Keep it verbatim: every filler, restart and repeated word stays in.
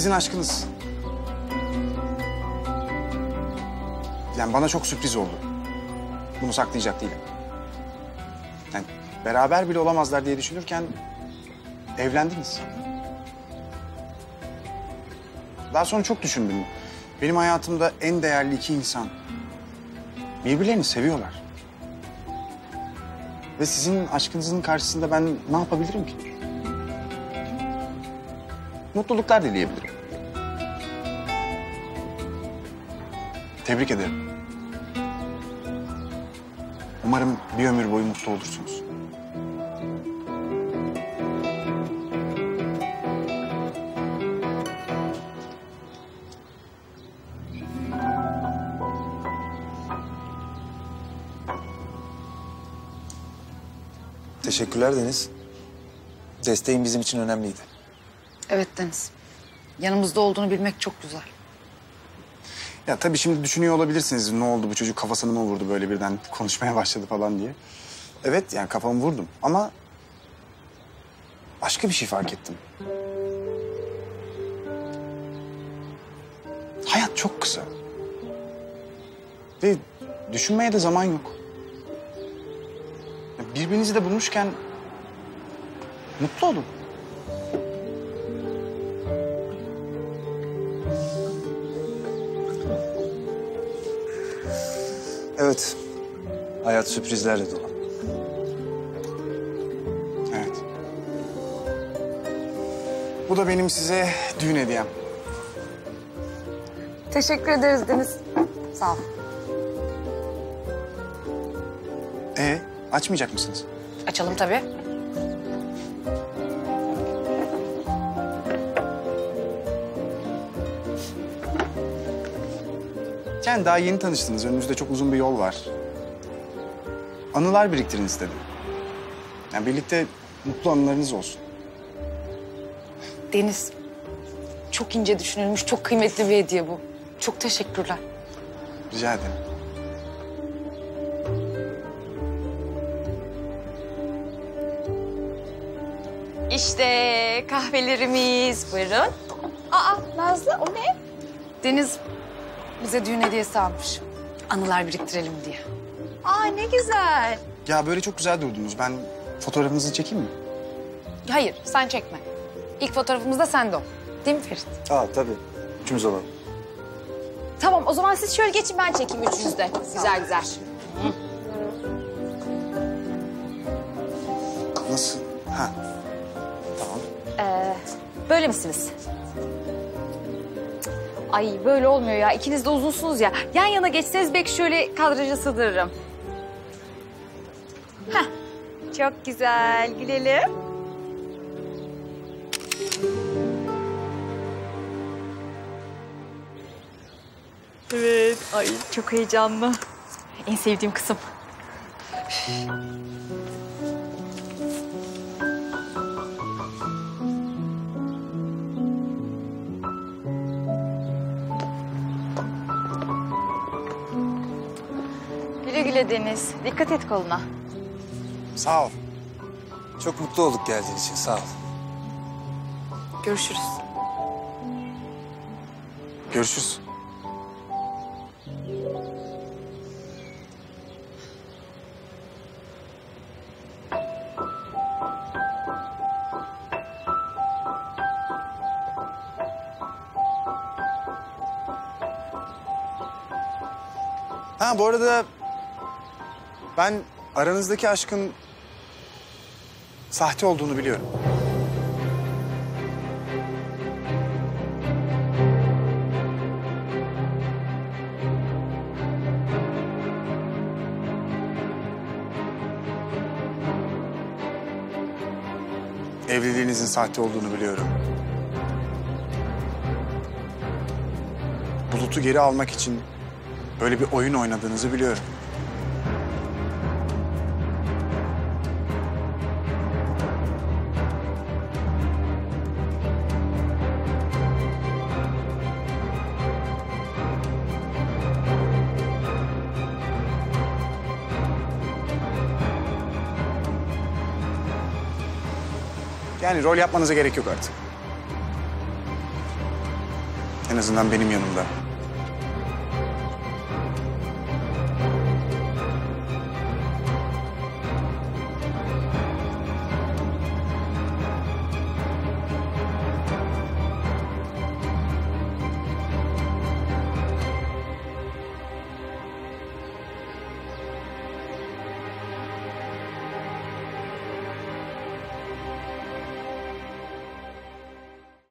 sizin aşkınız. Yani bana çok sürpriz oldu. Bunu saklayacak değilim. Yani beraber bile olamazlar diye düşünürken evlendiniz. Daha sonra çok düşündüm. Benim hayatımda en değerli iki insan birbirlerini seviyorlar. Ve sizin aşkınızın karşısında ben ne yapabilirim ki? Mutluluklar dileyebilirim. Tebrik ederim. Umarım bir ömür boyu mutlu olursunuz. Teşekkürler Deniz. Desteğin bizim için önemliydi. Evet Deniz. Yanımızda olduğunu bilmek çok güzel. Ya tabii şimdi düşünüyor olabilirsiniz. Ne oldu, bu çocuk kafasını mı vurdu böyle birden konuşmaya başladı falan diye. Evet, yani kafamı vurdum ama başka bir şey fark ettim. Hayat çok kısa. Ve düşünmeye de zaman yok. Ya birbirinizi de bulmuşken mutlu olun. Evet. Hayat sürprizlerle dolu. Evet. Bu da benim size düğün hediyem. Teşekkür ederiz Deniz. Sağ ol. Ee, açmayacak mısınız? Açalım tabii. Yani daha yeni tanıştınız. Önünüzde çok uzun bir yol var. Anılar biriktirin istedim. Yani birlikte mutlu anılarınız olsun. Deniz, çok ince düşünülmüş, çok kıymetli bir hediye bu. Çok teşekkürler. Rica ederim. İşte kahvelerimiz. Buyurun. Aa Nazlı, o ne? Deniz bize düğün hediyesi almış. Anılar biriktirelim diye. Aa ne güzel. Ya böyle çok güzel durdunuz. Ben fotoğrafınızı çekeyim mi? Hayır, sen çekme. İlk fotoğrafımız da sende ol. Değil mi Ferit? Aa tabii. Üçümüz olalım. Tamam, o zaman siz şöyle geçin, ben çekeyim üçünüz de. Güzel güzel. Nasıl? Ha. Tamam. Ee, böyle misiniz? Ay böyle olmuyor ya. İkiniz de uzunsunuz ya. Yan yana geçseniz belki şöyle kadraja sığdırırım. Heh. Çok güzel. Gülelim. Evet. Ay çok heyecanlı. En sevdiğim kısım. Güle güle Deniz. Dikkat et koluna. Sağ ol. Çok mutlu olduk geldiğin için. Sağ ol. Görüşürüz. Görüşürüz. Ha bu arada ben aranızdaki aşkın sahte olduğunu biliyorum. Evliliğinizin sahte olduğunu biliyorum. Bulut'u geri almak için böyle bir oyun oynadığınızı biliyorum. Yani rol yapmanıza gerek yok artık. En azından benim yanımda.